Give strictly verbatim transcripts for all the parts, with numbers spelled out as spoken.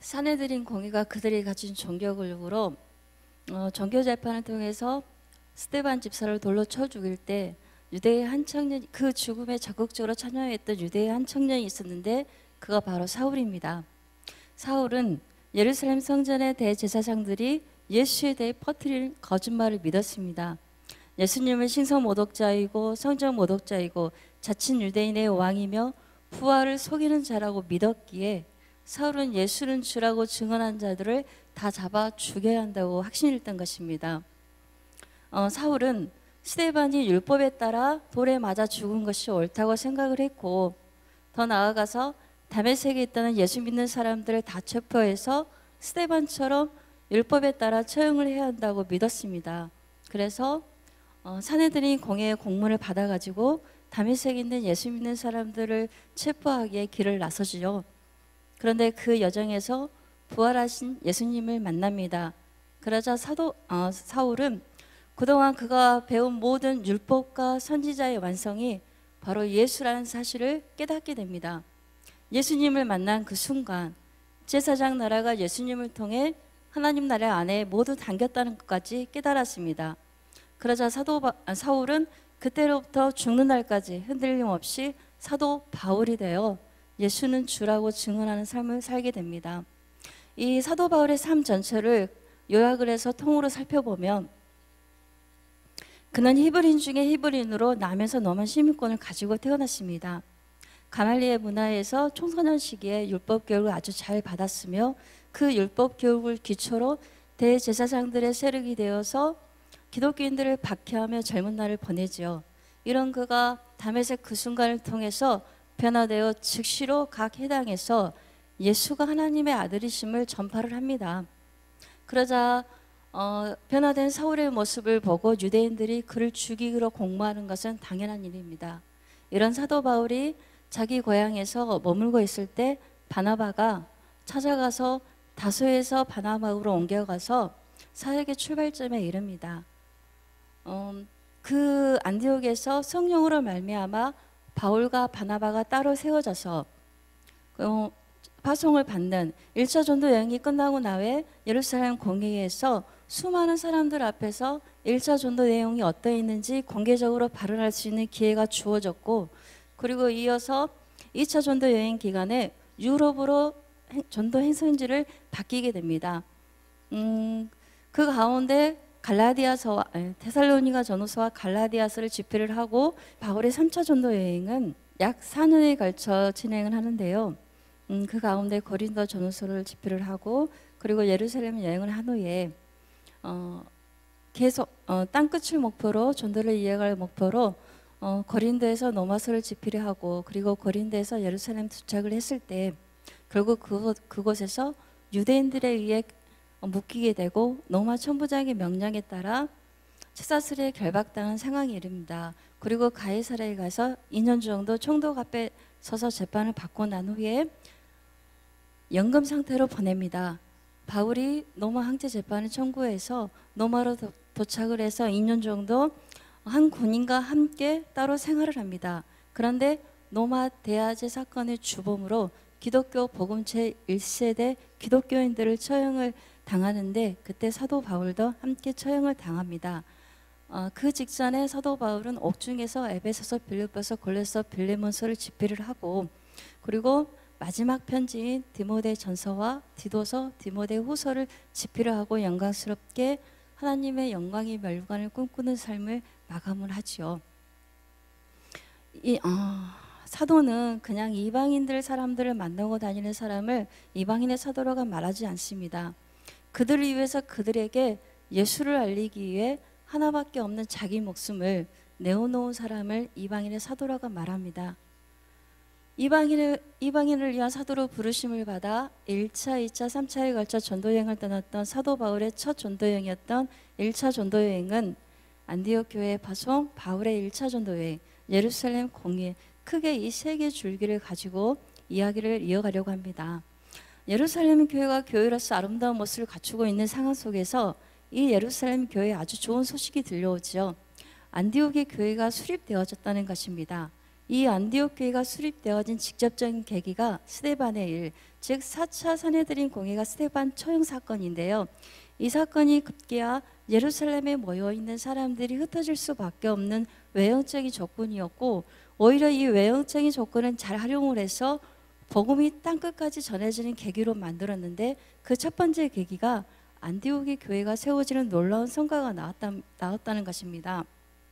사내들인 공의가 그들이 가진 종교교육으로 어, 종교 재판을 통해서 스데반 집사를 돌로 쳐 죽일 때 유대의 한 청년, 그 죽음에 적극적으로 참여했던 유대의 한 청년이 있었는데 그가 바로 사울입니다. 사울은 예루살렘 성전의 대제사장들이 예수에 대해 퍼뜨린 거짓말을 믿었습니다. 예수님은 신성 모독자이고 성전 모독자이고 자칭 유대인의 왕이며 부활을 속이는 자라고 믿었기에 사울은 예수는 주라고 증언한 자들을 다 잡아 죽여야 한다고 확신했던 것입니다. 어, 사울은 스데반이 율법에 따라 돌에 맞아 죽은 것이 옳다고 생각을 했고, 더 나아가서 다메섹에 있다는 예수 믿는 사람들을 다 체포해서 스데반처럼 율법에 따라 처형을 해야 한다고 믿었습니다. 그래서 어, 사내들이 공회의 공문을 받아가지고 다메섹에 있는 예수 믿는 사람들을 체포하기에 길을 나서지요. 그런데 그 여정에서 부활하신 예수님을 만납니다. 그러자 사도 어, 사울은 그동안 그가 배운 모든 율법과 선지자의 완성이 바로 예수라는 사실을 깨닫게 됩니다. 예수님을 만난 그 순간 제사장 나라가 예수님을 통해 하나님 나라 안에 모두 담겼다는 것까지 깨달았습니다. 그러자 사도 바, 사울은 그때로부터 죽는 날까지 흔들림 없이 사도 바울이 되어 예수는 주라고 증언하는 삶을 살게 됩니다. 이 사도 바울의 삶 전체를 요약을 해서 통으로 살펴보면 그는 히브리인 중에 히브리인으로 남에서 넘은 시민권을 가지고 태어났습니다. 가말리엘 문화에서 청소년 시기에 율법 교육을 아주 잘 받았으며 그 율법 교육을 기초로 대제사장들의 세력이 되어서 기독교인들을 박해하며 젊은 날을 보내지요. 이런 그가 다메섹 그 순간을 통해서 변화되어 즉시로 각 해당에서 예수가 하나님의 아들이심을 전파를 합니다. 그러자 어, 변화된 사울의 모습을 보고 유대인들이 그를 죽이기로 공모하는 것은 당연한 일입니다. 이런 사도 바울이 자기 고향에서 머물고 있을 때 바나바가 찾아가서 다소에서 바나바로 옮겨가서 사역의 출발점에 이릅니다. 어, 그 안디옥에서 성령으로 말미암아 바울과 바나바가 따로 세워져서 어, 파송을 받는 일 차 전도 여행이 끝나고 나외 예루살렘 공회에서 수많은 사람들 앞에서 일 차 전도 내용이 어떠했는지 공개적으로 발언할 수 있는 기회가 주어졌고, 그리고 이어서 이 차 전도 여행 기간에 유럽으로 전도 행선지를 바뀌게 됩니다. 음, 그 가운데 갈라디아서와 데살로니가 전후서와 갈라디아서를 집필을 하고 바울의 삼 차 전도 여행은 약 사 년에 걸쳐 진행을 하는데요. 음, 그 가운데 고린도 전후서를 집필을 하고 그리고 예루살렘 여행을 한 후에 어, 계속 어, 땅끝을 목표로 전도를 이어갈 목표로 어, 고린도에서 로마서를 집필하고 그리고 고린도에서 예루살렘 도착을 했을 때 결국 그곳, 그곳에서 유대인들에 의해 묶이게 되고 로마 천부장의 명령에 따라 쇠사슬에 결박당한 상황이 이릅니다. 그리고 가이사랴에 가서 이 년 정도 총독 앞에 서서 재판을 받고 난 후에 연금 상태로 보냅니다. 바울이 로마 항체 재판을 청구해서 로마로 도, 도착을 해서 이 년 정도 한 군인과 함께 따로 생활을 합니다. 그런데 로마 대화제 사건의 주범으로 기독교 복음 제일 세대 기독교인들을 처형을 당하는데 그때 사도 바울도 함께 처형을 당합니다. 어, 그 직전에 사도 바울은 옥중에서 에베소서, 빌립보서, 골로새, 빌레몬서를 집필을 하고 그리고 마지막 편지인 디모데 전서와 디도서, 디모데 후서를 집필을 하고 영광스럽게 하나님의 영광의 멸관을 꿈꾸는 삶을 마감을 하지요. 이, 어, 사도는 그냥 이방인들 사람들을 만나고 다니는 사람을 이방인의 사도라고 말하지 않습니다. 그들을 위해서 그들에게 예수를 알리기 위해 하나밖에 없는 자기 목숨을 내어놓은 사람을 이방인의 사도라고 말합니다. 이방인을, 이방인을 위한 사도로 부르심을 받아 일 차, 이 차, 삼 차에 걸쳐 전도여행을 떠났던 사도 바울의 첫 전도여행이었던 일 차 전도여행은 안디옥 교회 파송, 바울의 일 차 전도여행, 예루살렘 공회, 크게 이 세 개의 줄기를 가지고 이야기를 이어가려고 합니다. 예루살렘 교회가 교회로서 아름다운 모습을 갖추고 있는 상황 속에서 이 예루살렘 교회에 아주 좋은 소식이 들려오지요. 안디옥의 교회가 수립되어졌다는 것입니다. 이 안디옥 교회가 수립되어진 직접적인 계기가 스데반의 일, 즉 사 차 산헤드린 공회가 스데반 처형 사건인데요. 이 사건이 급기야 예루살렘에 모여있는 사람들이 흩어질 수밖에 없는 외형적인 조건이었고, 오히려 이 외형적인 조건은 잘 활용을 해서 복음이 땅끝까지 전해지는 계기로 만들었는데, 그 첫 번째 계기가 안디옥의 교회가 세워지는 놀라운 성과가 나왔다, 나왔다는 것입니다.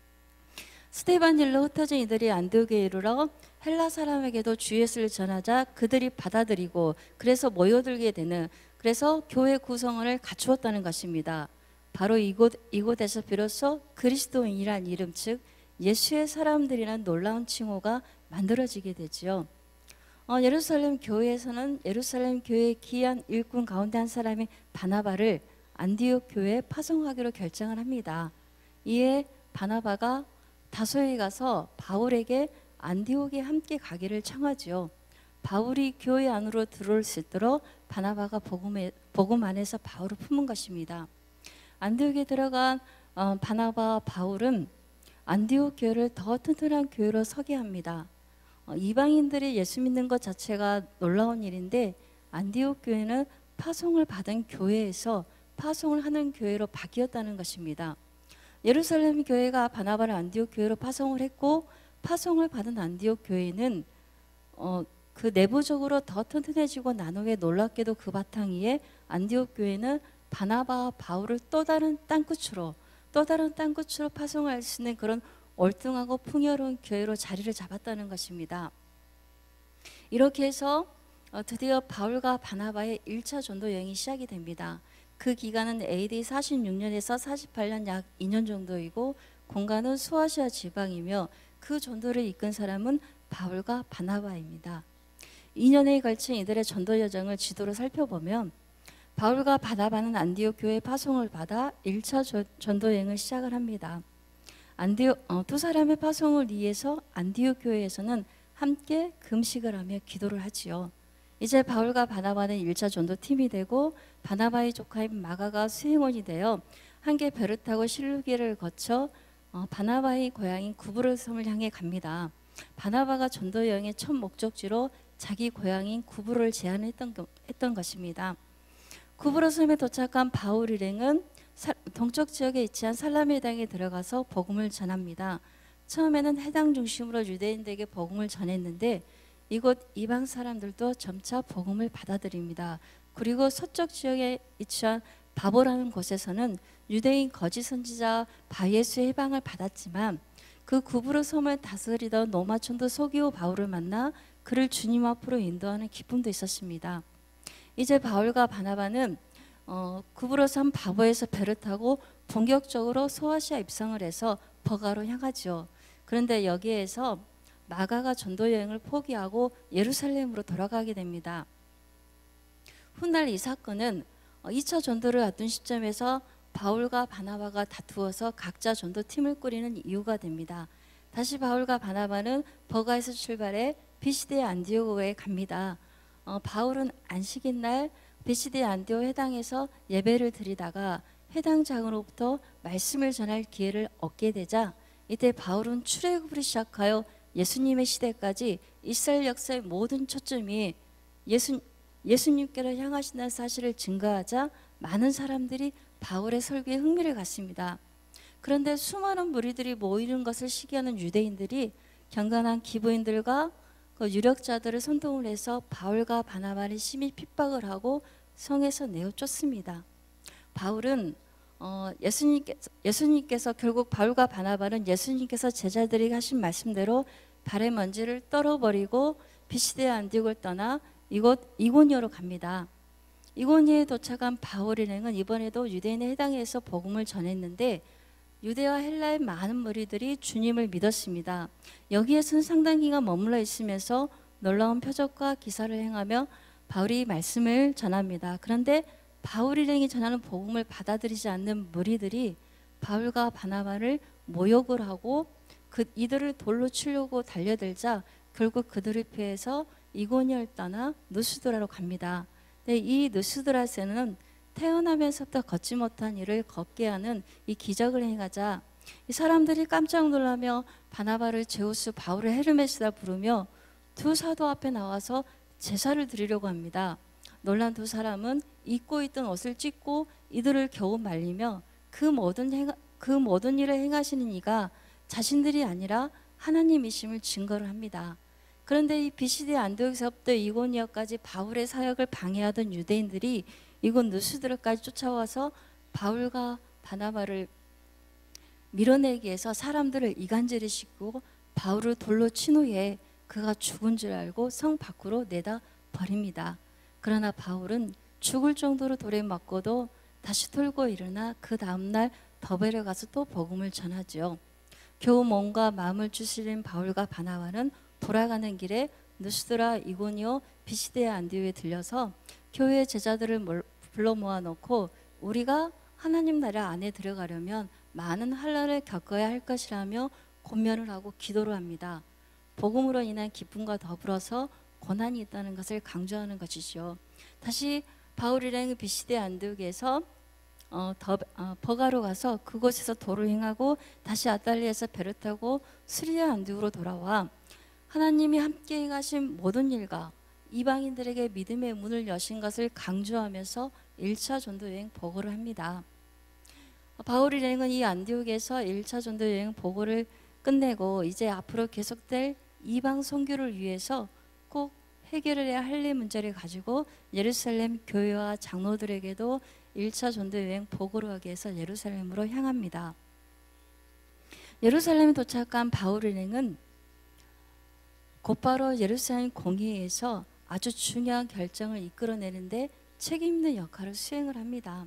스데반 일로 흩어진 이들이 안디옥에 이르러 헬라 사람에게도 주 예수를 전하자 그들이 받아들이고, 그래서 모여들게 되는, 그래서 교회 구성원을 갖추었다는 것입니다. 바로 이곳, 이곳에서 비로소 그리스도인이란 이름, 즉 예수의 사람들이란 놀라운 칭호가 만들어지게 되지요. 어, 예루살렘 교회에서는 예루살렘 교회의 기이한 일꾼 가운데 한 사람이 바나바를 안디옥 교회에 파송하기로 결정을 합니다. 이에 바나바가 다소에 가서 바울에게 안디옥에 함께 가기를 청하지요. 바울이 교회 안으로 들어올 수 있도록 바나바가 복음에, 복음 안에서 바울을 품은 것입니다. 안디옥에 들어간 어, 바나바와 바울은 안디옥 교회를 더 튼튼한 교회로 서게 합니다. 어, 이방인들이 예수 믿는 것 자체가 놀라운 일인데, 안디옥 교회는 파송을 받은 교회에서 파송을 하는 교회로 바뀌었다는 것입니다. 예루살렘 교회가 바나바를 안디옥 교회로 파송을 했고, 파송을 받은 안디옥 교회는 어, 그 내부적으로 더 튼튼해지고 난 후에 놀랍게도 그 바탕 위에 안디옥 교회는 바나바와 바울을 또 다른 땅끝으로 또 다른 땅끝으로 파송할 수 있는 그런 월등하고 풍요로운 교회로 자리를 잡았다는 것입니다. 이렇게 해서 드디어 바울과 바나바의 일 차 전도 여행이 시작이 됩니다. 그 기간은 에이디 사십육 년에서 사십팔 년 약 이 년 정도이고, 공간은 소아시아 지방이며 그 전도를 이끈 사람은 바울과 바나바입니다. 이 년에 걸친 이들의 전도 여정을 지도로 살펴보면, 바울과 바나바는 안디옥 교회 파송을 받아 일 차 전도 여행을 시작을 합니다. 안디옥, 어, 두 사람의 파송을 위해서 안디옥 교회에서는 함께 금식을 하며 기도를 하지요. 이제 바울과 바나바는 일 차 전도팀이 되고, 바나바의 조카인 마가가 수행원이 되어 함께 배를 타고 실루기를 거쳐 어, 바나바의 고향인 구브로 섬을 향해 갑니다. 바나바가 전도 여행의 첫 목적지로 자기 고향인 구브로를 제안했던 했던 것입니다. 구브로 섬에 도착한 바울 일행은 동쪽 지역에 위치한 살라메당에 들어가서 복음을 전합니다. 처음에는 해당 중심으로 유대인들에게 복음을 전했는데, 이곳 이방 사람들도 점차 복음을 받아들입니다. 그리고 서쪽 지역에 위치한 바보라는 곳에서는 유대인 거짓 선지자 바예수의 해방을 받았지만, 그 구브로 섬을 다스리던 노마촌도 소기오 바울을 만나 그를 주님 앞으로 인도하는 기쁨도 있었습니다. 이제 바울과 바나바는 어, 구브로 섬 바보에서 배를 타고 본격적으로 소아시아 입성을 해서 버가로 향하죠. 그런데 여기에서 마가가 전도 여행을 포기하고 예루살렘으로 돌아가게 됩니다. 훗날 이 사건은 이 차 전도를 앞둔 시점에서 바울과 바나바가 다투어서 각자 전도팀을 꾸리는 이유가 됩니다. 다시 바울과 바나바는 버가에서 출발해 비시디의 안디오고에 갑니다. 어, 바울은 안식일 날 비시디의 안디오 회당에서 예배를 드리다가 회당 장으로부터 말씀을 전할 기회를 얻게 되자, 이때 바울은 출애굽을 시작하여 예수님의 시대까지 이스라엘 역사의 모든 초점이 예수, 예수님께로 향하신다는 사실을 증거하자 많은 사람들이 바울의 설교에 흥미를 갖습니다. 그런데 수많은 무리들이 모이는 것을 시기하는 유대인들이 경건한 기부인들과 그 유력자들을 선동을 해서 바울과 바나바를 심히 핍박을 하고 성에서 내어 쫓습니다. 바울은 어, 예수님께서, 예수님께서 결국 바울과 바나바는 예수님께서 제자들에게 하신 말씀대로 발의 먼지를 떨어버리고 비시디의 안디옥을 떠나 이곳 이고니오로 갑니다. 이고니오에 도착한 바울 일행은 이번에도 유대인의 해당에서 복음을 전했는데, 유대와 헬라의 많은 무리들이 주님을 믿었습니다. 여기에서는 상당 기간 머물러 있으면서 놀라운 표적과 기사를 행하며 바울이 말씀을 전합니다. 그런데 바울 일행이 전하는 복음을 받아들이지 않는 무리들이 바울과 바나바를 모욕을 하고 그 이들을 돌로 치려고 달려들자 결국 그들을 피해서 이고니오를 떠나 누스드라로 갑니다. 네, 이 누스드라에서는 태어나면서부터 걷지 못한 일을 걷게 하는 이 기적을 행하자 이 사람들이 깜짝 놀라며 바나바를 제우스, 바울을 헤르메스라 부르며 두 사도 앞에 나와서 제사를 드리려고 합니다. 놀란 두 사람은 입고 있던 옷을 찢고 이들을 겨우 말리며 그 모든 행, 그 모든 일을 행하시는 이가 자신들이 아니라 하나님이심을 증거를 합니다. 그런데 이 비시디 안디옥에서부터 이고니어까지 바울의 사역을 방해하던 유대인들이 이곳 느스드라까지 쫓아와서 바울과 바나바를 밀어내기 위해서 사람들을 이간질시키고 바울을 돌로 친 후에 그가 죽은 줄 알고 성 밖으로 내다 버립니다. 그러나 바울은 죽을 정도로 돌에 맞고도 다시 돌고 일어나 그 다음날 더베를 가서 또 복음을 전하죠. 겨우 몸과 마음을 추스린 바울과 바나바는 돌아가는 길에 느스드라, 이고니오, 비시디아 안디옥에 들려서 교회 제자들을 불러 모아놓고 우리가 하나님 나라 안에 들어가려면 많은 환난을 겪어야 할 것이라며 권면을 하고 기도를 합니다. 복음으로 인한 기쁨과 더불어서 고난이 있다는 것을 강조하는 것이죠. 다시 바울이랑 비시디아 안디옥에서 어, 더, 어, 버가로 가서 그곳에서 도를 행하고 다시 아달리에서 배를 타고 스리아 안디옥으로 돌아와 하나님이 함께 행하신 모든 일과 이방인들에게 믿음의 문을 여신 것을 강조하면서 일 차 전도여행 보고를 합니다. 바울 일행은 이 안디옥에서 일 차 전도여행 보고를 끝내고 이제 앞으로 계속될 이방 선교를 위해서 꼭 해결해야 할 일 문제를 가지고 예루살렘 교회와 장로들에게도 일 차 전도여행 보고를 하기 위해서 예루살렘으로 향합니다. 예루살렘에 도착한 바울 일행은 곧바로 예루살렘 공회에서 아주 중요한 결정을 이끌어내는데 책임 있는 역할을 수행을 합니다.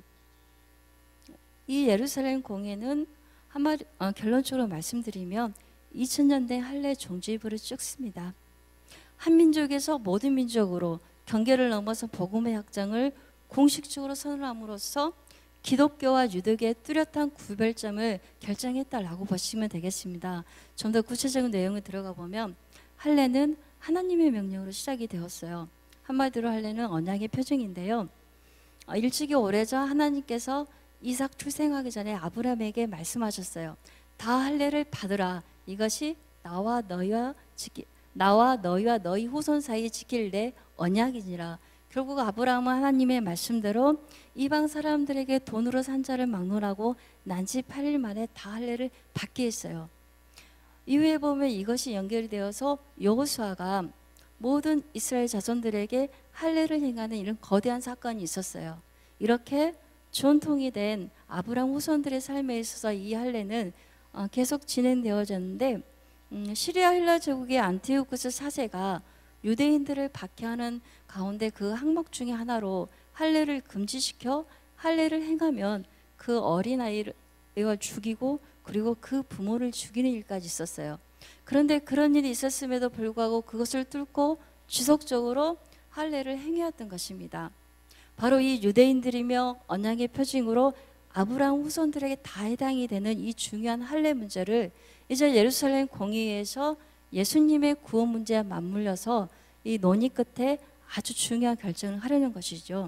이 예루살렘 공회는 한마디 어, 결론적으로 말씀드리면 이천 년대 할례 종주의부를 찍습니다. 한민족에서 모든 민족으로 경계를 넘어서 복음의 확장을 공식적으로 선언함으로써 기독교와 유대교의 뚜렷한 구별점을 결정했다라고 보시면 되겠습니다. 좀 더 구체적인 내용을 들어가 보면 할례는 하나님의 명령으로 시작이 되었어요. 한마디로 할례는 언약의 표징인데요. 일찍이 오래전 하나님께서 이삭 출생하기 전에 아브라함에게 말씀하셨어요. 다 할례를 받으라. 이것이 나와 너희와 지키, 나와 너희와 너희 후손 사이에 지킬 내 언약이니라. 결국 아브라함은 하나님의 말씀대로 이방 사람들에게 돈으로 산 자를 막론하고 난지 팔 일 만에 다 할례를 받게 했어요. 이후에 보면 이것이 연결이 되어서 여호수아가 모든 이스라엘 자손들에게 할례를 행하는 이런 거대한 사건이 있었어요. 이렇게 전통이 된 아브라함 후손들의 삶에 있어서 이 할례는 계속 진행되어졌는데 음, 시리아 헬라 제국의 안티오쿠스 사 세가 유대인들을 박해하는 가운데 그 항목 중에 하나로 할례를 금지시켜 할례를 행하면 그 어린아이를 죽이고 그리고 그 부모를 죽이는 일까지 있었어요. 그런데 그런 일이 있었음에도 불구하고 그것을 뚫고 지속적으로 할례를 행해왔던 것입니다. 바로 이 유대인들이며 언약의 표징으로 아브라함 후손들에게 다 해당이 되는 이 중요한 할례 문제를 이제 예루살렘 공의회에서 예수님의 구원 문제와 맞물려서 이 논의 끝에 아주 중요한 결정을 하려는 것이죠.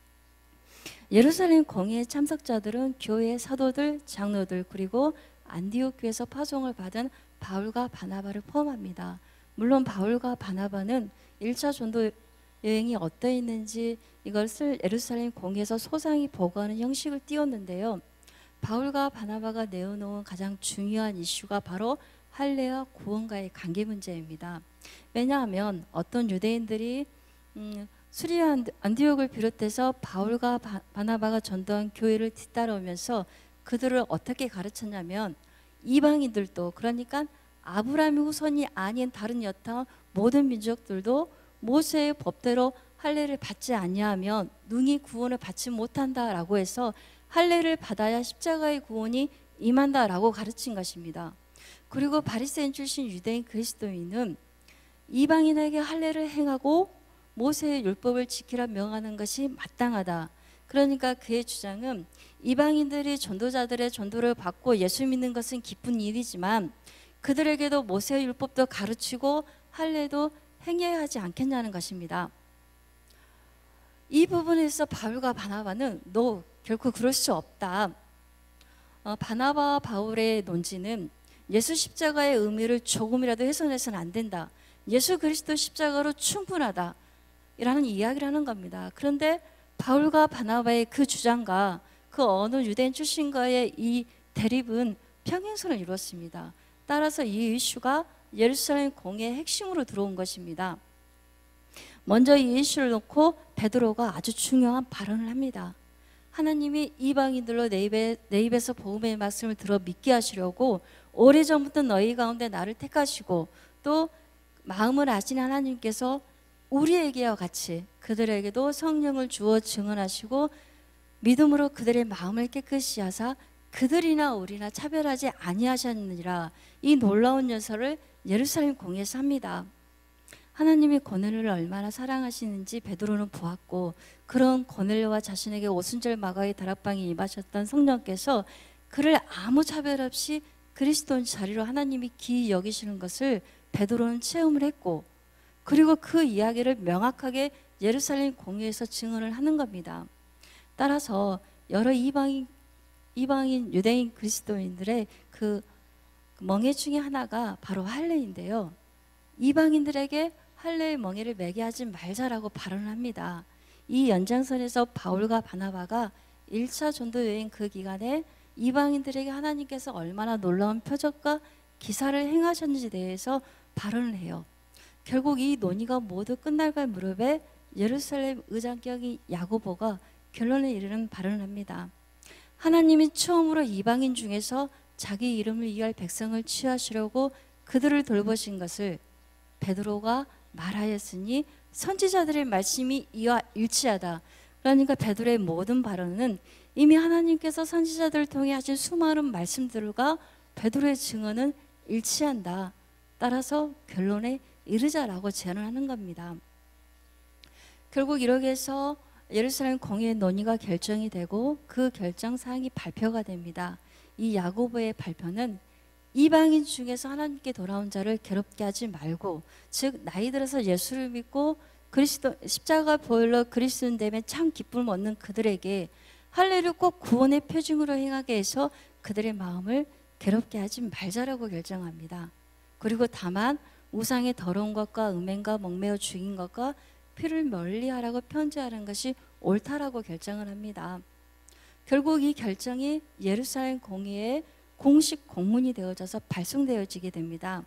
예루살렘 공의회 참석자들은 교회의 사도들, 장로들 그리고 안디옥 교회에서 파송을 받은 바울과 바나바를 포함합니다. 물론 바울과 바나바는 일 차 전도 여행이 어떠했는지 이것을 예루살렘 공회에서 소상히 보고하는 형식을 띄웠는데요. 바울과 바나바가 내어놓은 가장 중요한 이슈가 바로 할례와 구원과의 관계 문제입니다. 왜냐하면 어떤 유대인들이 음, 수리아 안디옥을 비롯해서 바울과 바, 바나바가 전도한 교회를 뒤따라오면서 그들을 어떻게 가르쳤냐면 이방인들도 그러니까 아브라함의 후손이 아닌 다른 여타 모든 민족들도 모세의 법대로 할례를 받지 아니하면 능히 구원을 받지 못한다라고 해서 할례를 받아야 십자가의 구원이 임한다라고 가르친 것입니다. 그리고 바리새인 출신 유대인 그리스도인은 이방인에게 할례를 행하고 모세의 율법을 지키라 명하는 것이 마땅하다. 그러니까 그의 주장은 이방인들이 전도자들의 전도를 받고 예수 믿는 것은 기쁜 일이지만 그들에게도 모세의 율법도 가르치고 할례도 행해야 하지 않겠냐는 것입니다. 이 부분에서 바울과 바나바는 너 결코 그럴 수 없다. 어, 바나바와 바울의 논지는 예수 십자가의 의미를 조금이라도 훼손해서는 안 된다. 예수 그리스도 십자가로 충분하다. 라는 이야기를 하는 겁니다. 그런데 바울과 바나바의 그 주장과 그 어느 유대인 출신과의 이 대립은 평행선을 이루었습니다. 따라서 이 이슈가 예루살렘 공의의 핵심으로 들어온 것입니다. 먼저 이 이슈를 놓고 베드로가 아주 중요한 발언을 합니다. 하나님이 이방인들로 내, 입에, 내 입에서 복음의 말씀을 들어 믿게 하시려고 오래전부터 너희 가운데 나를 택하시고 또 마음을 아시는 하나님께서 우리에게와 같이 그들에게도 성령을 주어 증언하시고 믿음으로 그들의 마음을 깨끗이 하사 그들이나 우리나 차별하지 아니하셨느니라. 이 놀라운 연설을 예루살렘 공회에서 합니다. 하나님이 고넬료를 얼마나 사랑하시는지 베드로는 보았고 그런 고넬료와 자신에게 오순절 마가의 다락방에 임하셨던 성령께서 그를 아무 차별 없이 그리스도인 자리로 하나님이 기이 여기시는 것을 베드로는 체험을 했고 그리고 그 이야기를 명확하게 예루살렘 공회에서 증언을 하는 겁니다. 따라서 여러 이방인, 이방인 유대인 그리스도인들의 그 멍에 중에 하나가 바로 할례인데요. 이방인들에게 할례의 멍에를 매게 하지 말자라고 발언을 합니다. 이 연장선에서 바울과 바나바가 일 차 전도 여행 그 기간에 이방인들에게 하나님께서 얼마나 놀라운 표적과 기사를 행하셨는지에 대해서 발언을 해요. 결국 이 논의가 모두 끝날갈 무렵에 예루살렘 의장격인 야고보가 결론에 이르는 발언을 합니다. 하나님이 처음으로 이방인 중에서 자기 이름을 위할 백성을 취하시려고 그들을 돌보신 것을 베드로가 말하였으니 선지자들의 말씀이 이와 일치하다. 그러니까 베드로의 모든 발언은 이미 하나님께서 선지자들을 통해 하신 수많은 말씀들과 베드로의 증언은 일치한다. 따라서 결론에 이르자라고 제안을 하는 겁니다. 결국 이렇게 해서 예루살렘 공의의 논의가 결정이 되고 그 결정 사항이 발표가 됩니다. 이 야고보의 발표는 이방인 중에서 하나님께 돌아온 자를 괴롭게 하지 말고, 즉 나이 들어서 예수를 믿고 그리스도 십자가 보혈로 그리스도인 됨에 참 기쁨을 얻는 그들에게 할례를 꼭 구원의 표징으로 행하게 해서 그들의 마음을 괴롭게 하지 말자라고 결정합니다. 그리고 다만 우상의 더러운 것과 음행과 목매어 죽인 것과 피를 멀리하라고 편지하는 것이 옳다라고 결정을 합니다. 결국 이 결정이 예루살렘 공의의 공식 공문이 되어져서 발송되어지게 됩니다.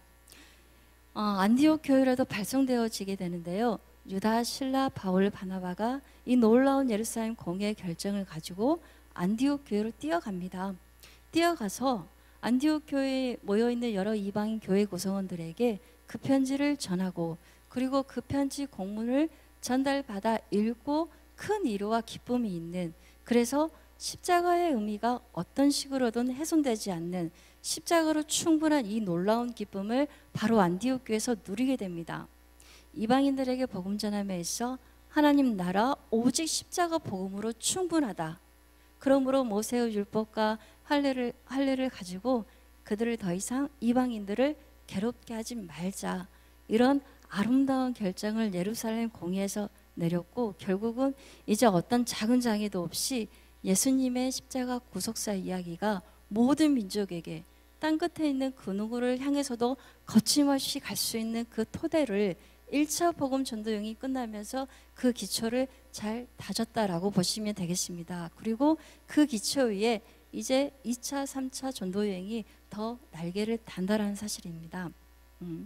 어, 안디옥 교회라도 발송되어지게 되는데요. 유다, 실라, 바울, 바나바가 이 놀라운 예루살렘 공의의 결정을 가지고 안디옥 교회로 뛰어갑니다. 뛰어가서 안디옥 교회에 모여있는 여러 이방인 교회 구성원들에게 그 편지를 전하고, 그리고 그 편지 공문을 전달받아 읽고 큰 위로와 기쁨이 있는, 그래서 십자가의 의미가 어떤 식으로든 훼손되지 않는 십자가로 충분한 이 놀라운 기쁨을 바로 안디옥 교회에서 누리게 됩니다. 이방인들에게 복음 전함에 있어 하나님 나라 오직 십자가 복음으로 충분하다. 그러므로 모세의 율법과 할례를, 할례를 가지고 그들을 더 이상 이방인들을 괴롭게 하지 말자. 이런 아름다운 결정을 예루살렘 공의에서 내렸고, 결국은 이제 어떤 작은 장애도 없이 예수님의 십자가 구속사 이야기가 모든 민족에게 땅 끝에 있는 그 누구를 향해서도 거침없이 갈 수 있는 그 토대를 일 차 복음 전도 여행이 끝나면서 그 기초를 잘 다졌다라고 보시면 되겠습니다. 그리고 그 기초 위에 이제 이 차, 삼 차 전도 여행이 더 날개를 단다라는 사실입니다. 음.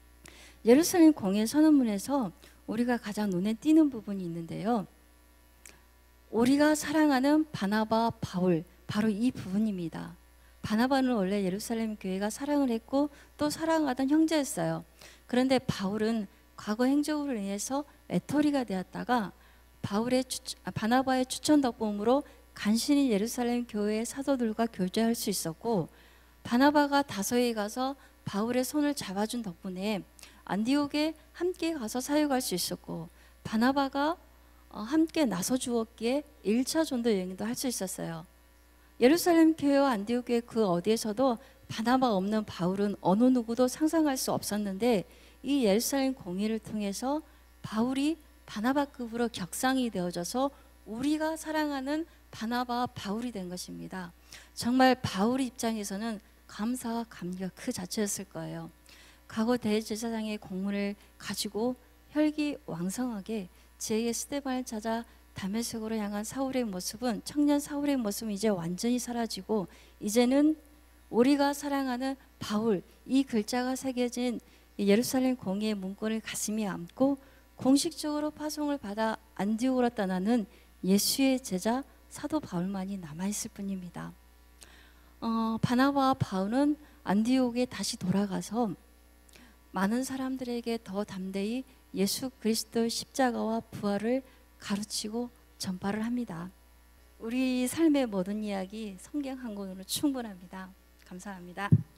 예루살렘 공의 선언문에서 우리가 가장 눈에 띄는 부분이 있는데요. 우리가 사랑하는 바나바, 바울, 바로 이 부분입니다. 바나바는 원래 예루살렘 교회가 사랑을 했고 또 사랑하던 형제였어요. 그런데 바울은 과거 행적으로 인해서 외톨이가 되었다가 바울의 추, 바나바의 추천 덕분으로 간신히 예루살렘 교회의 사도들과 교제할 수 있었고, 바나바가 다소에 가서 바울의 손을 잡아준 덕분에 안디옥에 함께 가서 사역할 수 있었고, 바나바가 함께 나서 주었기에 일 차 전도 여행도 할 수 있었어요. 예루살렘 교회와 안디옥 교회 그 어디에서도 바나바 없는 바울은 어느 누구도 상상할 수 없었는데, 이 예루살렘 공의를 통해서 바울이 바나바급으로 격상이 되어져서 우리가 사랑하는 바나바와 바울이 된 것입니다. 정말 바울 입장에서는 감사와 감기가 그 자체였을 거예요. 과거 대제사장의 공문을 가지고 혈기왕성하게 제의 스데반을 찾아 다메섹으로 향한 사울의 모습은, 청년 사울의 모습은 이제 완전히 사라지고 이제는 우리가 사랑하는 바울, 이 글자가 새겨진 예루살렘 공의의 문구를 가슴에 안고 공식적으로 파송을 받아 안디옥으로 떠나는 예수의 제자 사도 바울만이 남아있을 뿐입니다. 어, 바나바와 바울은 안디옥에 다시 돌아가서 많은 사람들에게 더 담대히 예수 그리스도의 십자가와 부활을 가르치고 전파를 합니다. 우리 삶의 모든 이야기 성경 한 권으로 충분합니다. 감사합니다.